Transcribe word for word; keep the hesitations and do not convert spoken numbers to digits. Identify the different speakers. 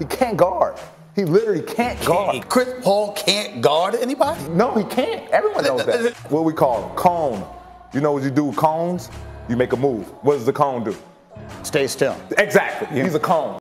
Speaker 1: He can't guard. He literally can't guard.
Speaker 2: Can't, Chris Paul can't guard anybody?
Speaker 1: No, he can't. Everyone knows that. What we call them? Cone. You know what you do with cones? You make a move. What does the cone do?
Speaker 3: Stay still.
Speaker 1: Exactly. He's a cone.